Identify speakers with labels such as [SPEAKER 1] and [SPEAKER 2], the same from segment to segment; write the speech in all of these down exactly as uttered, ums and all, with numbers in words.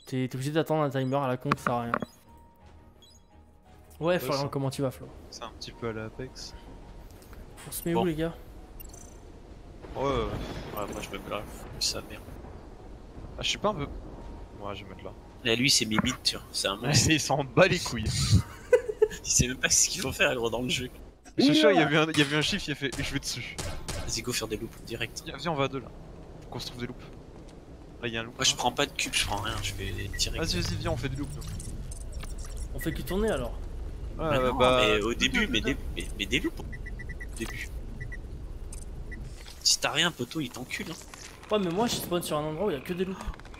[SPEAKER 1] T'es obligé d'attendre un timer à la con, ça sert à rien. Ouais, Florian,
[SPEAKER 2] ça.
[SPEAKER 1] comment tu vas, Flo?
[SPEAKER 2] C'est un petit peu à la Apex.
[SPEAKER 1] On se met
[SPEAKER 3] Bon.
[SPEAKER 1] où, les gars?
[SPEAKER 2] Ouais, ouais, ouais.
[SPEAKER 3] Ouais, moi je me mets là, ça merde.
[SPEAKER 2] Ah, je suis pas un peu. Ouais, je vais mettre là.
[SPEAKER 3] Là, lui, c'est Mimite, tu vois. C'est un monstre.
[SPEAKER 2] Il s'en bat les couilles.
[SPEAKER 3] Il sait même pas ce qu'il faut faire, gros, dans le jeu.
[SPEAKER 2] Je suis sûr, il y avait un, il y avait un chiffre, il a fait. Je vais dessus.
[SPEAKER 3] Vas-y, go faire des loops direct.
[SPEAKER 2] Viens, viens, on va à deux là. Faut qu'on se trouve des loops. Là, il y a un loop.
[SPEAKER 3] Moi, je
[SPEAKER 2] là.
[SPEAKER 3] prends pas de cube, je prends rien, je fais direct.
[SPEAKER 2] Vas-y, vas-y, viens, on fait des loops. nous.
[SPEAKER 1] On fait que tourner alors.
[SPEAKER 2] Ouais,
[SPEAKER 3] Mais
[SPEAKER 2] ouais,
[SPEAKER 3] non,
[SPEAKER 2] bah.
[SPEAKER 3] mais au
[SPEAKER 2] deux,
[SPEAKER 3] début,
[SPEAKER 2] deux,
[SPEAKER 3] mais
[SPEAKER 2] deux.
[SPEAKER 3] des, mais, mais des loops. Au début. Si t'as rien, poteau, il t'encule. Hein.
[SPEAKER 1] Ouais, mais moi je spawn sur un endroit où il y a que des loups.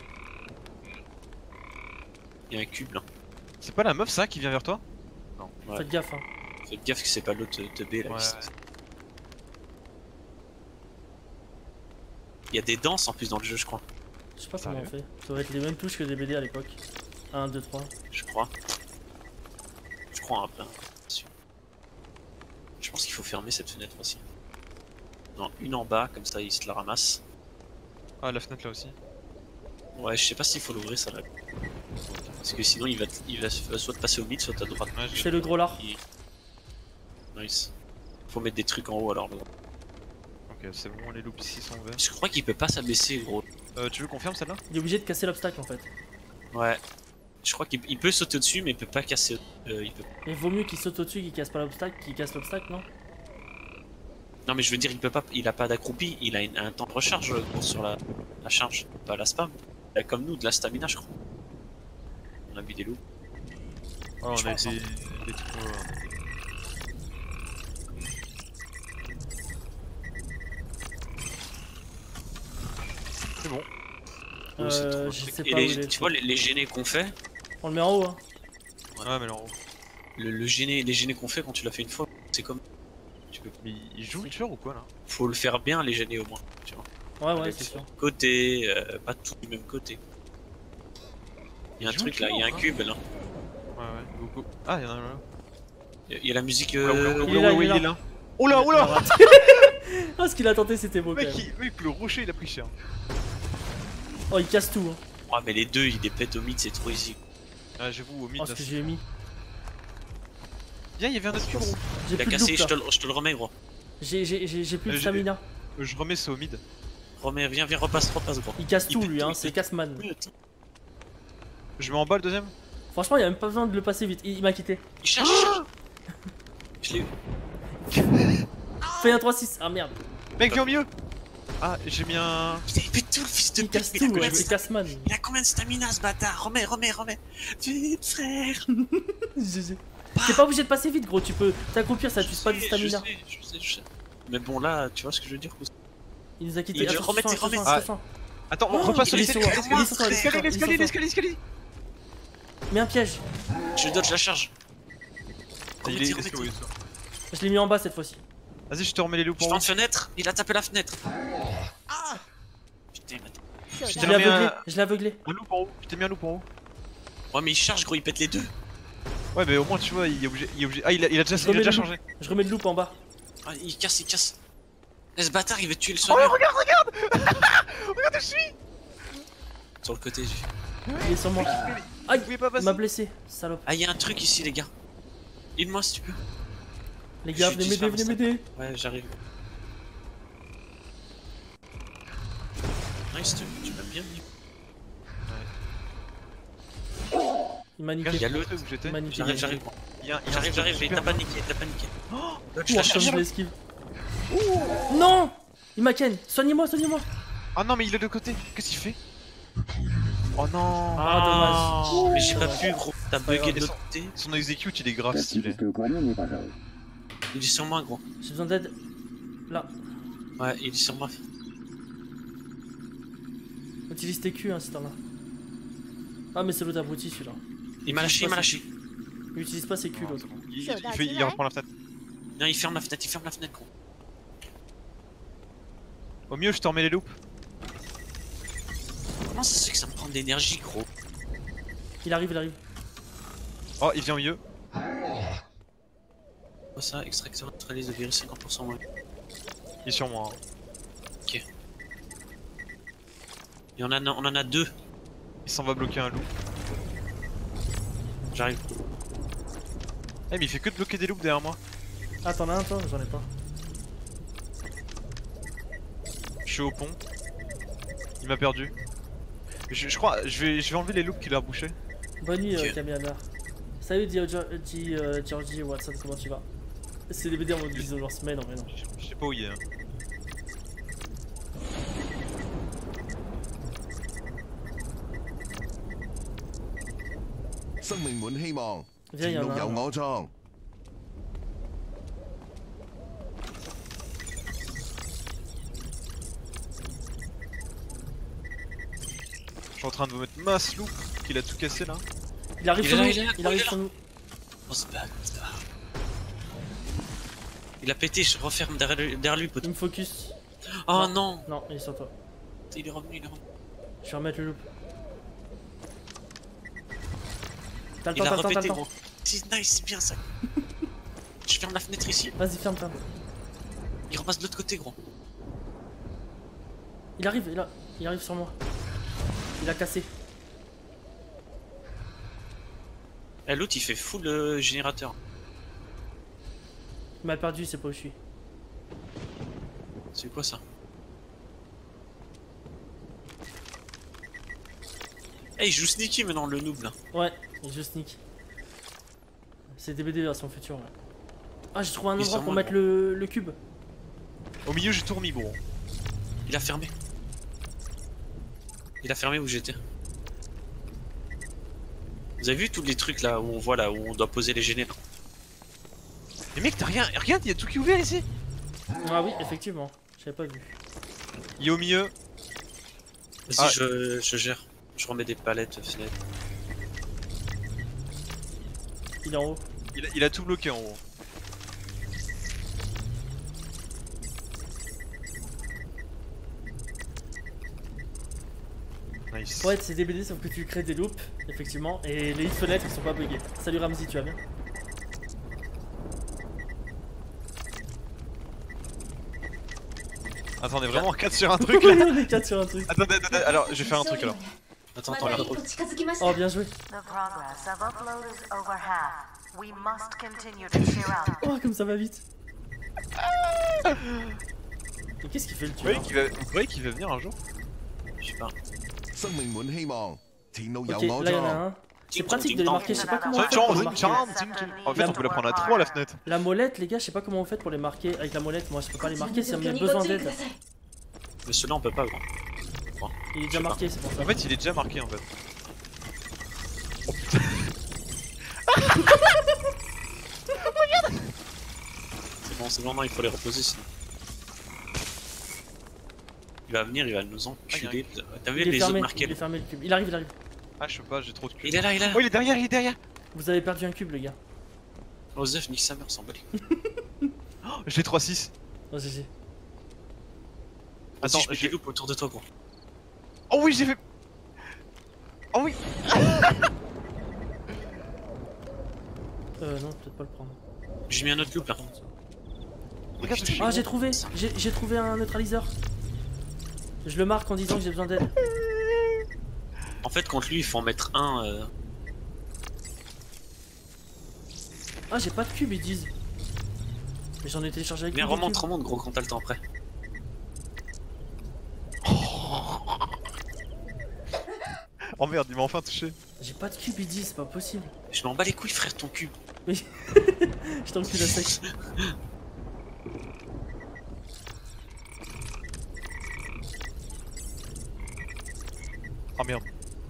[SPEAKER 3] Il y a un cube là.
[SPEAKER 2] C'est pas la meuf ça qui vient vers toi?
[SPEAKER 3] Ouais.
[SPEAKER 1] Faites gaffe, hein.
[SPEAKER 3] Faites gaffe que c'est pas l'autre teubé là.
[SPEAKER 2] Ouais.
[SPEAKER 3] qui- Il y a des danses en plus dans le jeu, je crois.
[SPEAKER 1] Je sais pas comment on
[SPEAKER 2] Sérieux
[SPEAKER 1] fait. Ça devrait être les mêmes touches que des B D à l'époque. un, deux, trois.
[SPEAKER 3] Je crois. Je crois un peu. Sûr. Je pense qu'il faut fermer cette fenêtre aussi. Non, une en bas, comme ça il se la ramasse.
[SPEAKER 2] Ah, la fenêtre là aussi.
[SPEAKER 3] Ouais, je sais pas s'il faut l'ouvrir ça là. Parce que sinon il va, il va soit te passer au mid, soit à droite.
[SPEAKER 2] Ouais, j'ai-
[SPEAKER 1] C'est le gros lard.
[SPEAKER 3] Il- Nice. Faut mettre des trucs en haut alors. le-
[SPEAKER 2] Ok, c'est bon, les loops ici sont verts.
[SPEAKER 3] Je crois qu'il peut pas s'abaisser gros.
[SPEAKER 2] Euh, tu veux qu'on ferme celle-là?
[SPEAKER 1] Il est obligé de casser l'obstacle en fait.
[SPEAKER 3] Ouais. Je crois qu'il il peut sauter au-dessus mais il peut pas casser. Euh, il peut...
[SPEAKER 1] Et vaut mieux qu'il saute au-dessus qu'il casse pas l'obstacle qu'il casse l'obstacle, non?
[SPEAKER 3] Non mais je veux dire il peut pas. Il a pas d'accroupi, il a une- un temps de recharge euh, gros, sur la, la charge, pas la spam. Il a comme nous de la stamina je crois. On a mis des loups.
[SPEAKER 2] Oh, on
[SPEAKER 3] Je
[SPEAKER 2] a
[SPEAKER 3] pense,
[SPEAKER 2] été.
[SPEAKER 3] hein.
[SPEAKER 2] des trucs, euh, C'est bon.
[SPEAKER 3] Oh, c'est trop
[SPEAKER 1] Euh,
[SPEAKER 3] un
[SPEAKER 1] je
[SPEAKER 3] truc.
[SPEAKER 1] sais
[SPEAKER 3] Et
[SPEAKER 1] pas où
[SPEAKER 3] les-
[SPEAKER 1] il est.
[SPEAKER 3] tu vois les, les gênés qu'on fait,
[SPEAKER 1] On le met en haut, hein.
[SPEAKER 2] Ouais, mais là en haut.
[SPEAKER 3] le, le gêné, les gênés qu'on fait quand tu l'as fait une fois, c'est comme. Tu peux,
[SPEAKER 2] Mais il joue tueur ou quoi là?
[SPEAKER 3] faut le faire bien les gênés au moins. Tu vois.
[SPEAKER 1] Ouais, ouais,
[SPEAKER 3] Aller
[SPEAKER 1] c'est
[SPEAKER 3] de
[SPEAKER 1] sûr.
[SPEAKER 3] côté, euh, pas tout du même côté. Il y a un
[SPEAKER 2] Il joue
[SPEAKER 3] truc là, il y a un
[SPEAKER 2] toujours,
[SPEAKER 3] cube là.
[SPEAKER 2] Ouais, ouais. Go, go. Ah, y'en a un là.
[SPEAKER 3] Il y a- il y a la musique.
[SPEAKER 2] Oula, oula,
[SPEAKER 3] Euh...
[SPEAKER 2] oula,
[SPEAKER 1] il est là,
[SPEAKER 2] oula,
[SPEAKER 1] il est
[SPEAKER 2] il est
[SPEAKER 1] là.
[SPEAKER 2] là. Oula, oula!
[SPEAKER 1] Ah, ce qu'il a tenté c'était beau
[SPEAKER 2] Le
[SPEAKER 1] quand
[SPEAKER 2] mec,
[SPEAKER 1] même.
[SPEAKER 2] il... mec, le rocher il a pris cher.
[SPEAKER 1] Oh, il casse tout, hein.
[SPEAKER 3] Ah mais les deux, il les pète au mid, c'est trop easy.
[SPEAKER 2] Ah, j'avoue, au mid
[SPEAKER 1] Oh, ce
[SPEAKER 2] là.
[SPEAKER 1] que
[SPEAKER 2] c'est-
[SPEAKER 1] j'ai mis.
[SPEAKER 2] Viens, il y avait un autre cube gros.
[SPEAKER 1] J'ai
[SPEAKER 3] Il a
[SPEAKER 1] plus de
[SPEAKER 3] cassé,
[SPEAKER 1] loop,
[SPEAKER 3] je te,
[SPEAKER 1] là.
[SPEAKER 3] le- je te le remets gros.
[SPEAKER 1] J'ai j'ai- j'ai- j'ai plus de
[SPEAKER 2] Euh, j'ai-
[SPEAKER 1] stamina.
[SPEAKER 2] Euh, Je remets ça au mid.
[SPEAKER 3] Remets, viens, viens, repasse, repasse gros.
[SPEAKER 1] Il casse
[SPEAKER 3] Il
[SPEAKER 1] tout
[SPEAKER 3] pète
[SPEAKER 1] lui,
[SPEAKER 3] tout,
[SPEAKER 1] hein.
[SPEAKER 3] il
[SPEAKER 1] C'est
[SPEAKER 3] pète
[SPEAKER 1] casse-man.
[SPEAKER 3] Putain.
[SPEAKER 2] Je mets en bas le deuxième.
[SPEAKER 1] Franchement, il y a même pas besoin de le passer vite. Il, il m'a quitté.
[SPEAKER 3] Il cherche, il cherche. Je l'ai eu.
[SPEAKER 1] Fais un trois six. Ah merde.
[SPEAKER 2] Mec, viens au milieu. Ah, j'ai mis un.
[SPEAKER 3] Putain, il pète tout le fils de
[SPEAKER 1] Il
[SPEAKER 3] pute.
[SPEAKER 1] casse
[SPEAKER 3] mais il a
[SPEAKER 1] tout,
[SPEAKER 3] combien
[SPEAKER 1] ouais.
[SPEAKER 3] de
[SPEAKER 1] C'est
[SPEAKER 3] sta-
[SPEAKER 1] casse-man.
[SPEAKER 3] Il a combien de stamina ce bâtard? Remets, remets, remets. Vite frère.
[SPEAKER 1] G G. T'es pas obligé de passer vite, gros. Tu peux t'accroupir, ça
[SPEAKER 3] Je
[SPEAKER 1] tue pas du
[SPEAKER 3] sais,
[SPEAKER 1] stamina.
[SPEAKER 3] Je sais, je sais, je sais. Mais bon là, tu vois ce que je veux dire?
[SPEAKER 1] Il nous a quitté.
[SPEAKER 3] Il-
[SPEAKER 1] Attention,
[SPEAKER 3] remettez,
[SPEAKER 1] attention,
[SPEAKER 3] remettez.
[SPEAKER 1] attention,
[SPEAKER 2] Attends,
[SPEAKER 1] Oh,
[SPEAKER 2] on repasse sur
[SPEAKER 1] il est
[SPEAKER 2] l'escalier.
[SPEAKER 1] sur- il est sur toi, il est sur toi, il est sur
[SPEAKER 2] L'escalier,
[SPEAKER 1] toi.
[SPEAKER 2] l'escalier, l'escalier.
[SPEAKER 1] Mets un piège.
[SPEAKER 3] Je dodge la charge.
[SPEAKER 2] Il
[SPEAKER 3] Remettez,
[SPEAKER 2] est.
[SPEAKER 3] remettez.
[SPEAKER 2] oui,
[SPEAKER 1] Je l'ai mis en bas cette fois-ci.
[SPEAKER 2] Vas-y, je te remets les loups
[SPEAKER 3] Je
[SPEAKER 2] en
[SPEAKER 3] fais
[SPEAKER 2] haut.
[SPEAKER 3] une fenêtre, il a tapé la fenêtre. Ah putain, mais attends.
[SPEAKER 2] Je
[SPEAKER 1] Je
[SPEAKER 2] t'ai
[SPEAKER 1] l'ai
[SPEAKER 2] remis
[SPEAKER 1] aveuglé.
[SPEAKER 2] un...
[SPEAKER 1] Je l'ai aveuglé.
[SPEAKER 2] un loup en haut. Je t'ai mis un loup en haut.
[SPEAKER 3] Ouais, mais il charge, gros, il pète les deux.
[SPEAKER 2] Ouais, mais au moins, tu vois, il est obligé. Il est obligé... Ah, il a, il a déjà,
[SPEAKER 1] Je
[SPEAKER 2] il a
[SPEAKER 1] remets
[SPEAKER 2] déjà
[SPEAKER 1] le loup.
[SPEAKER 2] changé.
[SPEAKER 1] Je remets le loop en bas.
[SPEAKER 3] Ah, il casse, il casse. Eh, ce bâtard, il veut tuer le
[SPEAKER 2] Oh,
[SPEAKER 3] soigneur.
[SPEAKER 2] regarde, regarde. Regarde où je suis.
[SPEAKER 3] Sur le côté, j'ai vu.
[SPEAKER 1] Il est sur moi.
[SPEAKER 2] Vous
[SPEAKER 1] Aïe.
[SPEAKER 2] pouvez pas
[SPEAKER 1] Il
[SPEAKER 2] passer.
[SPEAKER 1] m'a blessé. Salope.
[SPEAKER 3] Ah, il y a un truc ici, les gars. Aide-moi si tu peux.
[SPEAKER 1] Les gars,
[SPEAKER 3] Je
[SPEAKER 1] venez
[SPEAKER 3] suis
[SPEAKER 1] m'aider, venez m'aider.
[SPEAKER 3] Ouais, j'arrive. Nice, tu, tu m'as bien mis.
[SPEAKER 1] Il m'a
[SPEAKER 2] Regarde,
[SPEAKER 1] niqué.
[SPEAKER 3] Il y a l'autre.
[SPEAKER 2] où j'étais.
[SPEAKER 1] Il m'a niqué.
[SPEAKER 3] J'arrive, j'arrive.
[SPEAKER 2] Il y a- il y a un
[SPEAKER 3] J'arrive, j'arrive, mais
[SPEAKER 2] super-
[SPEAKER 3] t'as paniqué, t'as paniqué.
[SPEAKER 2] Oh,
[SPEAKER 3] Dodge
[SPEAKER 1] Ouh,
[SPEAKER 3] la
[SPEAKER 1] comme
[SPEAKER 3] charge.
[SPEAKER 1] je l'esquive. Non. Il m'a ken. Soignez-moi, soignez-moi.
[SPEAKER 2] Ah non, mais il est de côté. Qu'est-ce qu'il fait? Oh non.
[SPEAKER 1] Ah, dommage.
[SPEAKER 3] Mais j'ai pas pu, gros. T'as bugué de
[SPEAKER 2] grave.
[SPEAKER 3] l'autre côté.
[SPEAKER 2] Son execute, il est grave stylé.
[SPEAKER 3] Il est sur moi, gros.
[SPEAKER 1] J'ai besoin d'aide. Là.
[SPEAKER 3] Ouais, il est sur moi.
[SPEAKER 1] Utilise tes culs, hein, si t'en as. Ah, mais c'est l'autre abruti celui-là.
[SPEAKER 3] Il m'a lâché, il m'a lâché.
[SPEAKER 1] Il utilise pas ses culs,
[SPEAKER 2] Non,
[SPEAKER 1] l'autre.
[SPEAKER 2] c'est bon. Il, il fait, il reprend la fenêtre.
[SPEAKER 3] Non, il ferme la fenêtre, il ferme la fenêtre, gros.
[SPEAKER 2] Au mieux, je te remets les loops.
[SPEAKER 3] Comment ça se fait que ça me prend de l'énergie, gros?
[SPEAKER 1] Il arrive, il arrive.
[SPEAKER 2] Oh, il vient au milieu.
[SPEAKER 3] Quoi ça? Extracteur neutralise de virus cinquante pour cent moins.
[SPEAKER 2] Il est sur moi. hein.
[SPEAKER 3] Et on en a, on en a deux.
[SPEAKER 2] Il s'en va bloquer un loup.
[SPEAKER 3] J'arrive.
[SPEAKER 2] Eh mais il fait que de bloquer des loups derrière moi.
[SPEAKER 1] Ah, t'en as un toi? J'en ai pas.
[SPEAKER 2] Je suis au pont. Il m'a perdu. Je, je crois, je vais, je vais enlever les loups qu'il a rebouchés.
[SPEAKER 1] Bonne nuit,
[SPEAKER 3] Ok.
[SPEAKER 1] euh, Kamiana. Salut, Georgie, euh, Georgie Watson, comment tu vas? C'est des B D en mode bisous en semaine en vrai, non.
[SPEAKER 2] Je, je sais pas où il est. Hein.
[SPEAKER 4] 生命滿希望，
[SPEAKER 1] Viens,
[SPEAKER 4] 前
[SPEAKER 1] y'en
[SPEAKER 4] 路
[SPEAKER 1] a
[SPEAKER 4] 由
[SPEAKER 1] un.
[SPEAKER 4] 我創。
[SPEAKER 2] Je suis en train de vous mettre masse loup qu'il a tout cassé là.
[SPEAKER 1] Il arrive
[SPEAKER 3] Il
[SPEAKER 1] sur
[SPEAKER 3] est là,
[SPEAKER 1] nous,
[SPEAKER 3] il est là,
[SPEAKER 1] il
[SPEAKER 3] il
[SPEAKER 1] arrive
[SPEAKER 3] est là.
[SPEAKER 1] sur nous.
[SPEAKER 3] On se bat, on se bat. Il a pété, je referme derrière lui, derrière lui
[SPEAKER 1] Il
[SPEAKER 3] poteau.
[SPEAKER 1] me focus.
[SPEAKER 3] Oh
[SPEAKER 1] Non.
[SPEAKER 3] non.
[SPEAKER 1] Non, il est sur toi.
[SPEAKER 3] Il est revenu, il est revenu.
[SPEAKER 1] Je vais remettre le loop. T'as le
[SPEAKER 3] Il
[SPEAKER 1] temps,
[SPEAKER 3] a
[SPEAKER 1] t'as le temps, t'as
[SPEAKER 3] repété
[SPEAKER 1] le
[SPEAKER 3] gros.
[SPEAKER 1] temps.
[SPEAKER 3] C'est nice, c'est bien ça. Je ferme la fenêtre ici.
[SPEAKER 1] Vas-y, ferme, ferme.
[SPEAKER 3] Il repasse de l'autre côté gros.
[SPEAKER 1] Il arrive, il, a... il arrive sur moi. Il a cassé.
[SPEAKER 3] Et l'autre il fait full euh, générateur.
[SPEAKER 1] Il m'a perdu, il sait pas où je suis.
[SPEAKER 3] C'est quoi ça? Eh, il joue sneaky maintenant le noob là.
[SPEAKER 1] Ouais, il joue sneak. C'est D B D version future, ouais. Ah, j'ai trouvé un
[SPEAKER 3] Il
[SPEAKER 1] endroit
[SPEAKER 3] s'en
[SPEAKER 1] pour
[SPEAKER 3] va,
[SPEAKER 1] mettre le, le cube.
[SPEAKER 2] Au milieu j'ai tout remis gros.
[SPEAKER 3] Il a fermé. Il a fermé où j'étais. Vous avez vu tous les trucs là où on voit là où on doit poser les génères?
[SPEAKER 2] Mais mec t'as rien, regarde il y a tout qui est ouvert ici.
[SPEAKER 1] Ah oui, effectivement. J'avais pas vu.
[SPEAKER 2] Il est au milieu.
[SPEAKER 3] Vas-y,
[SPEAKER 2] Ah.
[SPEAKER 3] je, je gère. Je remets des palettes, fenêtres.
[SPEAKER 1] Il est en haut.
[SPEAKER 2] Il a, il a tout bloqué en haut. Nice.
[SPEAKER 1] Ouais, c'est D B D sauf que tu crées des loops, effectivement, et les fenêtres ils sont pas buggées. Salut Ramsey, tu vas bien?
[SPEAKER 2] Attendez, vraiment quatre sur un truc là.
[SPEAKER 1] On est quatre sur un truc.
[SPEAKER 2] Attendez, attendez, alors je vais faire un truc alors.
[SPEAKER 3] Attends, attends, regarde.
[SPEAKER 1] Oh, bien joué.
[SPEAKER 5] The progress of upload is over half. We must continue to cheer up.
[SPEAKER 1] Oh, comme ça va vite. Mais qu'est-ce qu'il fait le
[SPEAKER 2] Vous voyez
[SPEAKER 1] tueur?
[SPEAKER 2] qu'il va, vous voyez qu'il va venir un jour?
[SPEAKER 3] Je sais pas.
[SPEAKER 4] 生命滿希望，前路由
[SPEAKER 1] Ok,
[SPEAKER 4] 我
[SPEAKER 1] là y'en a
[SPEAKER 4] 創。
[SPEAKER 1] un. C'est pratique de les marquer, je sais pas comment on
[SPEAKER 2] Tiens,
[SPEAKER 1] fait
[SPEAKER 2] tiens,
[SPEAKER 1] pour
[SPEAKER 2] on
[SPEAKER 1] les
[SPEAKER 2] faisait une
[SPEAKER 1] marquer.
[SPEAKER 2] charade, En fait on peut la prendre à trois la fenêtre.
[SPEAKER 1] La molette, les gars, je sais pas comment vous faites pour les marquer avec la molette. Moi, je peux pas les marquer, ça me met besoin d'aide.
[SPEAKER 3] Mais ceux-là on peut pas gros.
[SPEAKER 1] Il est
[SPEAKER 3] Je
[SPEAKER 1] déjà
[SPEAKER 3] sais
[SPEAKER 1] marqué, c'est pour ça.
[SPEAKER 2] En fait il est déjà marqué en fait. Oh putain.
[SPEAKER 3] C'est bon, c'est bon, non, il faut les reposer sinon. Il va venir, il va nous enculer. T'as vu
[SPEAKER 1] Il est
[SPEAKER 3] les autres
[SPEAKER 1] fermé,
[SPEAKER 3] marqués
[SPEAKER 1] il est
[SPEAKER 3] là?
[SPEAKER 1] fermé le cube. Il arrive, il arrive.
[SPEAKER 2] Ah je sais pas, j'ai trop de cul.
[SPEAKER 3] Il est là, il est là.
[SPEAKER 2] Oh il est derrière, il est derrière.
[SPEAKER 1] Vous avez perdu un cube, les gars.
[SPEAKER 3] Osef, nique sa mère, s'en bat les couilles.
[SPEAKER 2] J'ai trois six.
[SPEAKER 1] Oh, G G.
[SPEAKER 3] Attends,
[SPEAKER 2] Attends,
[SPEAKER 3] je
[SPEAKER 2] j'ai-
[SPEAKER 3] des loupes autour de toi gros.
[SPEAKER 2] Oh oui j'ai fait. Oh oui.
[SPEAKER 1] Euh, non, peut-être pas le prendre.
[SPEAKER 3] J'ai mis un autre loop là.
[SPEAKER 2] Regarde où je suis.
[SPEAKER 1] Ah, j'ai trouvé, j'ai j'ai trouvé un neutraliseur. Je le marque en disant que j'ai besoin d'aide.
[SPEAKER 3] En fait, contre lui, il faut en mettre un. Euh...
[SPEAKER 1] Ah, j'ai pas de cube, ils disent. Mais j'en ai téléchargé avec
[SPEAKER 3] Viens,
[SPEAKER 1] lui, des
[SPEAKER 3] remonte,
[SPEAKER 1] cubes.
[SPEAKER 3] remonte gros quand t'as le temps après.
[SPEAKER 2] Oh merde, il m'a enfin touché.
[SPEAKER 1] J'ai pas de cube, ils disent, c'est pas possible.
[SPEAKER 3] Je m'en bats les couilles, frère, ton cube.
[SPEAKER 1] Je t'encule à sec.
[SPEAKER 2] Oh merde.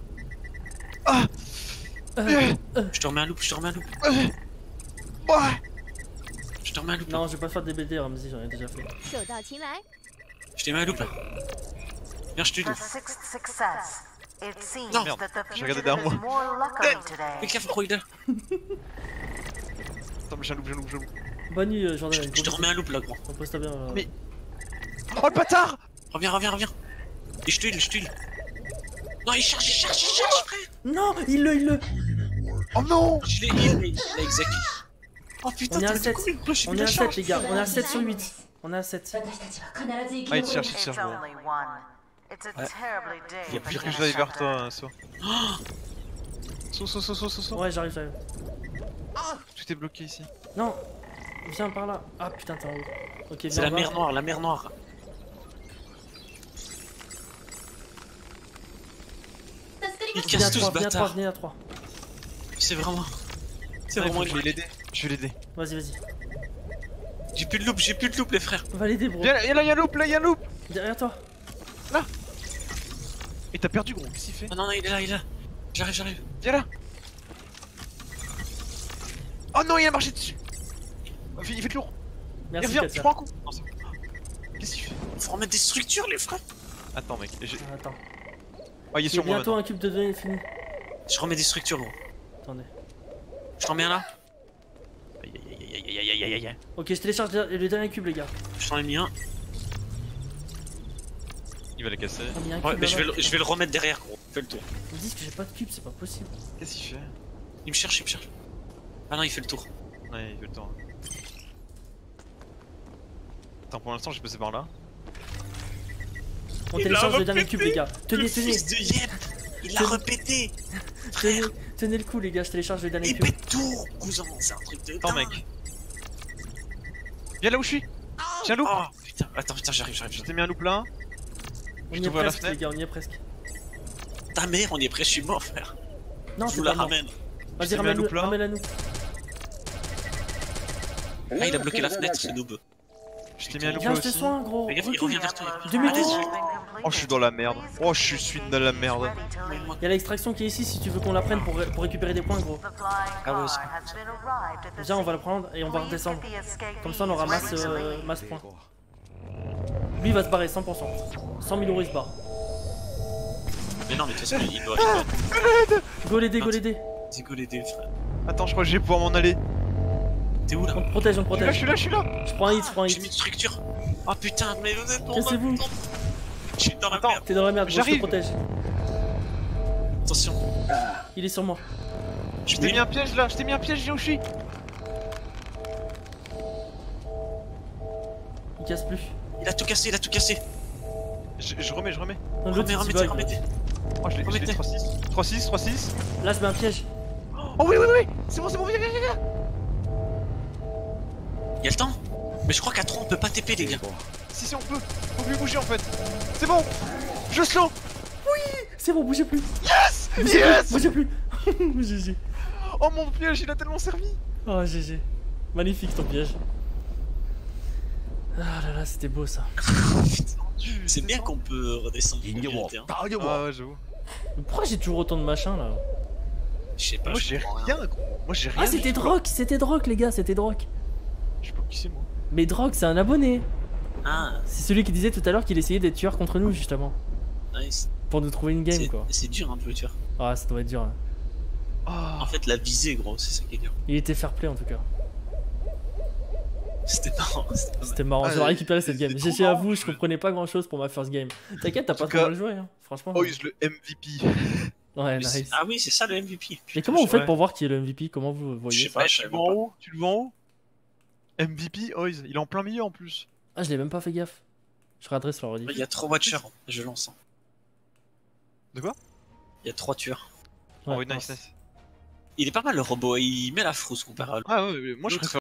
[SPEAKER 1] Euh,
[SPEAKER 3] Je te remets un loop, je te remets un loop.
[SPEAKER 2] Ouais.
[SPEAKER 3] Je te remets un loop.
[SPEAKER 1] non, je vais pas faire des B D, Ramsey, j'en ai déjà fait.
[SPEAKER 6] 手到擒来。
[SPEAKER 3] Je t'ai mis un loop là. Viens, je te
[SPEAKER 5] The
[SPEAKER 3] dis.
[SPEAKER 5] sixth success. It seems
[SPEAKER 3] Non.
[SPEAKER 5] that the
[SPEAKER 2] J'ai regardé
[SPEAKER 5] fugitive
[SPEAKER 2] derrière
[SPEAKER 5] is more lucky
[SPEAKER 3] Fais
[SPEAKER 5] today.
[SPEAKER 3] gaffe, gros, il est là.
[SPEAKER 2] Attends mais j'ai un loop, j'ai un loop, j'ai un loop.
[SPEAKER 1] Bonne nuit, euh, Jordan.
[SPEAKER 3] Je te remets un loop là, gros.
[SPEAKER 1] Repose-toi bien. euh.
[SPEAKER 2] Mais- Oh le bâtard.
[SPEAKER 3] Reviens, reviens, reviens. Et je te heal, je te heal. Non, il cherche, il cherche, il cherche, frère.
[SPEAKER 1] Non, il le, il le.
[SPEAKER 2] Oh non.
[SPEAKER 3] Je l'ai heal, mais il a exec. Oh putain,
[SPEAKER 1] On est à
[SPEAKER 3] t'as
[SPEAKER 1] sept.
[SPEAKER 3] combien de cloches,
[SPEAKER 1] On
[SPEAKER 3] il
[SPEAKER 1] est à
[SPEAKER 3] la
[SPEAKER 1] sept,
[SPEAKER 3] charge.
[SPEAKER 1] les gars. On est à sept sur huit. On est à sept.
[SPEAKER 2] Ah il te cherche, il te
[SPEAKER 5] It's
[SPEAKER 2] cherche gros.
[SPEAKER 5] only one. It's a
[SPEAKER 3] Ouais.
[SPEAKER 5] terribly
[SPEAKER 3] Il y a
[SPEAKER 5] dangerous
[SPEAKER 3] plus
[SPEAKER 2] Pire que je vais vers toi, saut. Saut, saut, saut, saut, saut, saut.
[SPEAKER 1] Ouais, j'arrive, j'arrive.
[SPEAKER 2] Tout est bloqué ici.
[SPEAKER 1] Non, viens par là. Ah putain, t'es en haut. Ok, viens.
[SPEAKER 3] C'est la
[SPEAKER 1] va.
[SPEAKER 3] mer noire, la mer noire. Il
[SPEAKER 1] Viens à
[SPEAKER 3] casse tous
[SPEAKER 1] trois,
[SPEAKER 3] ce
[SPEAKER 1] viens à trois,
[SPEAKER 3] bâtard.
[SPEAKER 1] viens à trois.
[SPEAKER 3] C'est vraiment. C'est
[SPEAKER 2] Ouais,
[SPEAKER 3] vraiment.
[SPEAKER 2] je vais l'aider. Je vais l'aider.
[SPEAKER 1] Vas-y, vas-y.
[SPEAKER 3] J'ai plus de loupe, j'ai plus de loupe, les frères.
[SPEAKER 1] On va l'aider, bro.
[SPEAKER 2] Viens là, là, y'a un loop, là, y'a un loop.
[SPEAKER 1] Derrière toi.
[SPEAKER 2] Et t'as perdu, gros. Qu'est-ce qu'il fait?
[SPEAKER 3] Oh non, non, il est là, il est là. J'arrive, j'arrive.
[SPEAKER 2] Viens là. Oh non, il a marché dessus. Il fait, il fait de lourd.
[SPEAKER 1] Merci,
[SPEAKER 2] Viens, viens, je
[SPEAKER 1] Katia.
[SPEAKER 2] prends un coup. Non, c'est bon. Qu'est-ce qu'il fait?
[SPEAKER 3] Faut remettre des structures, les frères.
[SPEAKER 2] Attends, mec. j'ai-
[SPEAKER 1] Ah, attends.
[SPEAKER 2] Oh, il est
[SPEAKER 1] C'est
[SPEAKER 2] sur moi.
[SPEAKER 1] bientôt
[SPEAKER 2] maintenant.
[SPEAKER 1] un cube de données fini.
[SPEAKER 3] Je remets des structures, gros.
[SPEAKER 1] Attendez.
[SPEAKER 3] Je t'en mets un là.
[SPEAKER 2] Aïe, aïe, aïe, aïe, aïe, aïe, aïe, aïe, aïe.
[SPEAKER 1] Ok, je télécharge le le dernier cube, les gars.
[SPEAKER 3] Je t'en ai mis un.
[SPEAKER 2] Il va les casser.
[SPEAKER 1] On a mis un
[SPEAKER 3] Ouais,
[SPEAKER 1] cube
[SPEAKER 3] mais je vais,
[SPEAKER 1] là-bas.
[SPEAKER 3] le, je vais le remettre derrière, gros. Fais le tour.
[SPEAKER 1] Ils me disent que j'ai pas de cube, c'est pas possible.
[SPEAKER 2] Qu'est-ce qu'il fait?
[SPEAKER 3] Il me cherche, il me cherche. Ah non, il fait le tour.
[SPEAKER 2] Ouais, il fait le temps. Attends, pour l'instant, je vais passer par là.
[SPEAKER 1] On
[SPEAKER 3] Il
[SPEAKER 1] télécharge
[SPEAKER 3] l'a
[SPEAKER 1] le dernier
[SPEAKER 3] répété.
[SPEAKER 1] cube, les gars. Tenez,
[SPEAKER 3] Le
[SPEAKER 1] tenez,
[SPEAKER 3] fils de Yep. Il l'a
[SPEAKER 1] Tenez.
[SPEAKER 3] répété.
[SPEAKER 1] tenez,
[SPEAKER 3] Frère.
[SPEAKER 1] tenez le coup, les gars. Je télécharge le dernier
[SPEAKER 3] Il
[SPEAKER 1] cube.
[SPEAKER 3] pète tout, cousin. C'est un truc de
[SPEAKER 2] Attends,
[SPEAKER 3] dingue.
[SPEAKER 2] mec. Viens là où je suis. J'ai un loop.
[SPEAKER 3] Oh putain, attends, putain, j'arrive, j'arrive.
[SPEAKER 2] Je
[SPEAKER 3] j'arrive.
[SPEAKER 2] t'ai mis un loop là.
[SPEAKER 1] On
[SPEAKER 2] je
[SPEAKER 1] y est
[SPEAKER 2] t'ouvre la
[SPEAKER 1] presque, les
[SPEAKER 2] fenêtre.
[SPEAKER 1] gars. On y est presque.
[SPEAKER 3] Ta mère, on y est prêt, je suis mort, frère.
[SPEAKER 1] Non,
[SPEAKER 3] je
[SPEAKER 1] c'est
[SPEAKER 3] vous
[SPEAKER 1] pas
[SPEAKER 3] la
[SPEAKER 1] mort.
[SPEAKER 3] ramène.
[SPEAKER 1] Vas-y,
[SPEAKER 2] t'ai mis un
[SPEAKER 1] ramène-le,
[SPEAKER 2] loop là.
[SPEAKER 1] ramène-la nous.
[SPEAKER 3] Ah, il a bloqué la fenêtre, ce noob.
[SPEAKER 2] Je t'ai mis un loop
[SPEAKER 1] Viens,
[SPEAKER 2] là
[SPEAKER 1] je te
[SPEAKER 2] aussi.
[SPEAKER 1] soigne, gros.
[SPEAKER 3] Fais gaffe, il
[SPEAKER 1] Recule.
[SPEAKER 3] revient vers toi.
[SPEAKER 1] Deux minutes.
[SPEAKER 2] Oh, je suis dans la merde. Oh, je suis dans la merde.
[SPEAKER 1] Il y a l'extraction qui est ici si tu veux qu'on la prenne pour, ré- pour récupérer des points, gros.
[SPEAKER 3] Ah ouais, c'est-
[SPEAKER 1] Viens, on va la prendre et on va redescendre. Comme ça, on aura masse, euh, masse points. Lui, il va se barrer cent pour cent. cent mille euros, il se barre.
[SPEAKER 3] Mais non, mais de toute façon, il doit. il doit-
[SPEAKER 1] Go l'aider, go l'aider.
[SPEAKER 3] C'est go l'aider, frère.
[SPEAKER 2] Attends, je crois que je vais pouvoir m'en aller.
[SPEAKER 3] T'es où là?
[SPEAKER 1] On te protège, on te
[SPEAKER 2] Je suis là, je suis
[SPEAKER 1] protège.
[SPEAKER 2] là, je suis là.
[SPEAKER 1] Je prends un hit, je prends un
[SPEAKER 3] J'ai mis
[SPEAKER 1] hit.
[SPEAKER 3] une structure. Oh putain, mais vous êtes bon.
[SPEAKER 1] Cassez-vous.
[SPEAKER 3] Je suis dans la
[SPEAKER 2] Attends.
[SPEAKER 3] merde.
[SPEAKER 1] T'es dans la merde, gros, je te
[SPEAKER 2] J'arrive.
[SPEAKER 1] protège.
[SPEAKER 3] Attention.
[SPEAKER 1] Il est sur moi.
[SPEAKER 2] Je t'ai mis un piège là, je t'ai mis un piège, viens où je suis.
[SPEAKER 1] Il casse plus.
[SPEAKER 3] Il a tout cassé, il a tout cassé.
[SPEAKER 2] Je, je remets, je remets.
[SPEAKER 1] Non, l'autre,
[SPEAKER 3] Remettez,
[SPEAKER 1] il
[SPEAKER 3] remettez,
[SPEAKER 1] bug.
[SPEAKER 3] remettez.
[SPEAKER 2] Oh, je l'ai, je l'ai
[SPEAKER 3] Remettez.
[SPEAKER 2] trois six. trois six, trois six.
[SPEAKER 1] Là, je mets un piège.
[SPEAKER 2] Oh oui, oui, oui. C'est bon, c'est bon, viens, viens, viens.
[SPEAKER 3] Y'a le temps? Mais je crois qu'à trois on peut pas T P, les gars.
[SPEAKER 2] Si, si, on peut. Faut plus bouger en fait. C'est bon. Je slow.
[SPEAKER 1] C'est bon, bougez plus.
[SPEAKER 2] Yes.
[SPEAKER 1] Bougez
[SPEAKER 2] Yes.
[SPEAKER 1] plus. Bougez plus. G G.
[SPEAKER 2] Oh, mon piège, il a tellement servi.
[SPEAKER 1] Oh, G G. Magnifique ton piège. Ah là là, c'était beau ça.
[SPEAKER 3] C'est bien qu'on peut redescendre.
[SPEAKER 4] In your walk.
[SPEAKER 3] hein.
[SPEAKER 4] Down your
[SPEAKER 2] Ah
[SPEAKER 4] walk.
[SPEAKER 2] ouais, j'avoue.
[SPEAKER 1] Mais pourquoi j'ai toujours autant de machin là?
[SPEAKER 3] Je sais pas.
[SPEAKER 2] Moi,
[SPEAKER 3] je
[SPEAKER 2] j'ai
[SPEAKER 3] comprends
[SPEAKER 2] rien, gros. Moi, j'ai rien.
[SPEAKER 1] Ah, c'était
[SPEAKER 2] du tout.
[SPEAKER 1] Drock, c'était Drock les gars, c'était Drock.
[SPEAKER 2] Je sais pas qui c'est, moi.
[SPEAKER 1] Mais Drock, c'est un abonné.
[SPEAKER 3] Ah,
[SPEAKER 1] C'est celui qui disait tout à l'heure qu'il essayait d'être tueur contre nous justement.
[SPEAKER 3] nice.
[SPEAKER 1] Pour nous trouver une game
[SPEAKER 3] C'est-
[SPEAKER 1] quoi.
[SPEAKER 3] C'est dur un peu, tu vois.
[SPEAKER 1] Ah, ça doit être dur là.
[SPEAKER 2] Ah.
[SPEAKER 3] En fait, la visée, gros, c'est ça qui est dur.
[SPEAKER 1] Il était fair play en tout cas.
[SPEAKER 3] C'était marrant. C'était pas mal.
[SPEAKER 1] C'était marrant,
[SPEAKER 2] Ah,
[SPEAKER 1] j'aurais récupéré cette game.
[SPEAKER 2] c'était
[SPEAKER 1] G
[SPEAKER 2] trop
[SPEAKER 1] G à
[SPEAKER 2] marrant,
[SPEAKER 1] vous, je
[SPEAKER 2] je-
[SPEAKER 1] comprenais pas grand chose pour ma first game. T'inquiète, t'as
[SPEAKER 2] En
[SPEAKER 1] pas
[SPEAKER 2] tout
[SPEAKER 1] trop
[SPEAKER 2] cas-
[SPEAKER 1] mal joué, hein. Franchement.
[SPEAKER 2] Oh, il le M V P.
[SPEAKER 1] Ouais,
[SPEAKER 3] Mais c'est-
[SPEAKER 1] nice.
[SPEAKER 3] Ah oui, c'est ça le M V P.
[SPEAKER 1] Mais
[SPEAKER 3] Putain,
[SPEAKER 1] comment vous
[SPEAKER 3] je-
[SPEAKER 1] faites
[SPEAKER 2] ouais.
[SPEAKER 1] pour voir qui est le M V P? Comment vous
[SPEAKER 3] Je
[SPEAKER 1] voyez
[SPEAKER 3] sais
[SPEAKER 1] ça?
[SPEAKER 3] pas,
[SPEAKER 2] Ouais,
[SPEAKER 3] je
[SPEAKER 2] tu
[SPEAKER 3] sais
[SPEAKER 2] le vois en
[SPEAKER 3] pas.
[SPEAKER 2] haut. Tu le vois en haut. M V P, Oiz. Il est en plein milieu en plus.
[SPEAKER 1] Ah, je l'ai même pas fait gaffe. Je raterai sur la rediff.
[SPEAKER 3] Il y a trois watchers, je lance. hein.
[SPEAKER 2] De quoi?
[SPEAKER 3] Il y a trois tueurs.
[SPEAKER 2] Oh,
[SPEAKER 1] Ouais,
[SPEAKER 2] oui, nice,
[SPEAKER 1] mince.
[SPEAKER 2] nice.
[SPEAKER 3] Il est pas mal le robot, il met la frousse comparé à l'autre.
[SPEAKER 2] Ah ouais, ouais, moi je
[SPEAKER 3] L'autre,
[SPEAKER 2] préfère.